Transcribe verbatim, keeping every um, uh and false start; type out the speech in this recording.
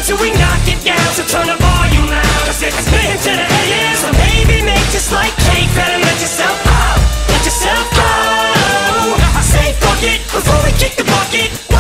till we knock it down. So turn the volume loud, cause it's spin to the A M. So baby, make just like cake, better let yourself out, let yourself go. Say fuck it before we kick the bucket.